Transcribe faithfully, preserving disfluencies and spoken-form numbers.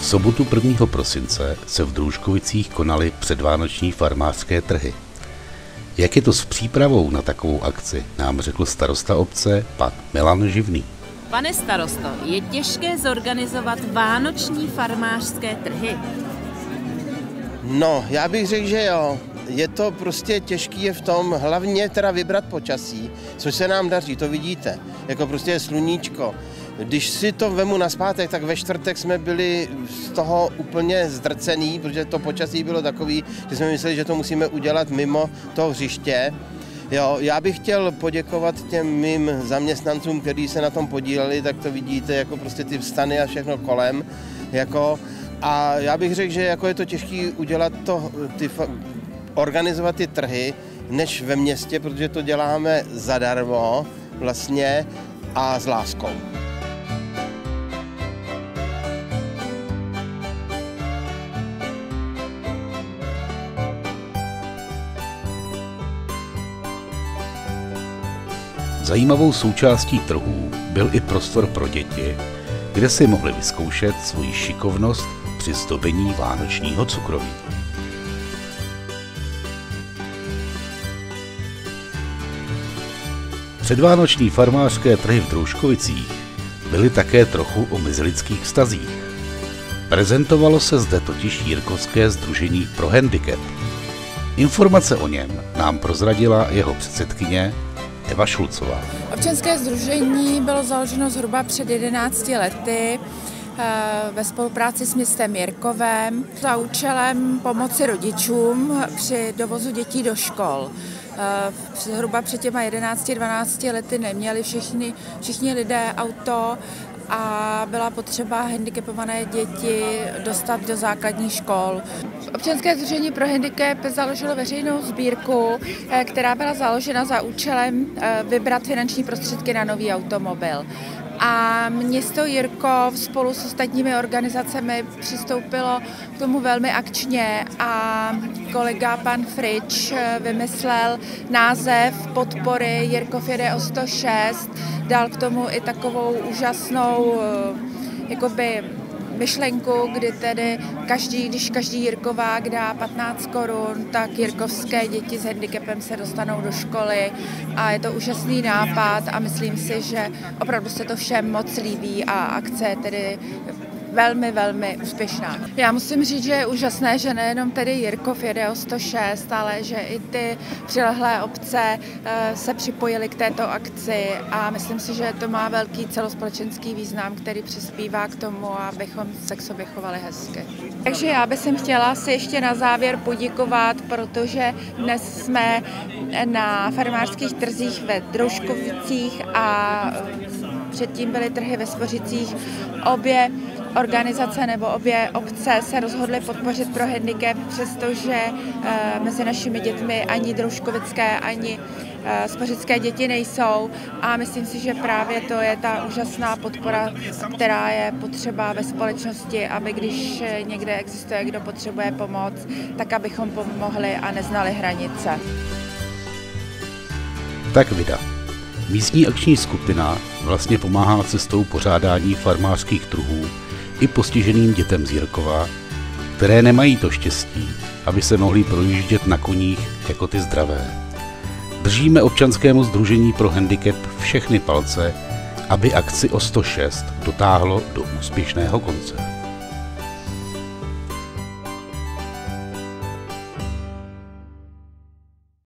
V sobotu prvního prosince se v Drůžkovicích konaly předvánoční farmářské trhy. Jak je to s přípravou na takovou akci, nám řekl starosta obce, pan Milan Živný. Pane starosto, je těžké zorganizovat vánoční farmářské trhy? No, já bych řekl, že jo. Je to prostě těžký je v tom, hlavně teda vybrat počasí, což se nám daří, to vidíte. Jako prostě je sluníčko. Když si to vemu nazpátek, tak ve čtvrtek jsme byli z toho úplně zdrcený, protože to počasí bylo takový, že jsme mysleli, že to musíme udělat mimo to hřiště. Jo, já bych chtěl poděkovat těm mým zaměstnancům, kteří se na tom podíleli, tak to vidíte, jako prostě ty stany a všechno kolem. Jako, a já bych řekl, že jako je to těžké udělat to, ty, organizovat ty trhy, než ve městě, protože to děláme zadarmo vlastně a s láskou. Zajímavou součástí trhů byl i prostor pro děti, kde si mohli vyzkoušet svoji šikovnost při zdobení vánočního cukroví. Předvánoční farmářské trhy v Drůžkovicích byly také trochu o mezilidských vztazích. Prezentovalo se zde totiž Jirkovské sdružení pro handicap. Informace o něm nám prozradila jeho předsedkyně Eva Šulcová. Občanské sdružení bylo založeno zhruba před jedenácti lety ve spolupráci s městem Jirkovem za účelem pomoci rodičům při dovozu dětí do škol. Zhruba před těma jedenácti dvanácti lety neměli všichni, všichni lidé auto a byla potřeba handicapované děti dostat do základních škol. Občanské sdružení pro handicap založilo veřejnou sbírku, která byla založena za účelem vybrat finanční prostředky na nový automobil. A město Jirkov spolu s ostatními organizacemi přistoupilo k tomu velmi akčně a kolega pan Frič vymyslel název podpory Jirkov jede o sto šest, dal k tomu i takovou úžasnou jakoby, myšlenku, kdy tedy každý, když každý Jirkovák dá patnáct korun, tak jirkovské děti s handicapem se dostanou do školy a je to úžasný nápad a myslím si, že opravdu se to všem moc líbí a akce je tedy velmi, velmi úspěšná. Já musím říct, že je úžasné, že nejenom tedy Jirkov jede o sto šest, ale že i ty přilehlé obce se připojily k této akci a myslím si, že to má velký celospolečenský význam, který přispívá k tomu, abychom se k sobě chovali hezky. Takže já bych chtěla si ještě na závěr poděkovat, protože dnes jsme na farmářských trzích ve Drůžkovicích a předtím byly trhy ve Svořicích. Obě organizace nebo obě obce se rozhodly podpořit pro handicap, přestože mezi našimi dětmi ani drůžkovické, ani svořické děti nejsou a myslím si, že právě to je ta úžasná podpora, která je potřeba ve společnosti, aby když někde existuje, kdo potřebuje pomoc, tak abychom pomohli a neznali hranice. Tak vida. Místní akční skupina vlastně pomáhá cestou pořádání farmářských trhů i postiženým dětem z Jirkova, které nemají to štěstí, aby se mohli projíždět na koních jako ty zdravé. Držíme občanskému sdružení pro handicap všechny palce, aby akci o sto šest dotáhlo do úspěšného konce.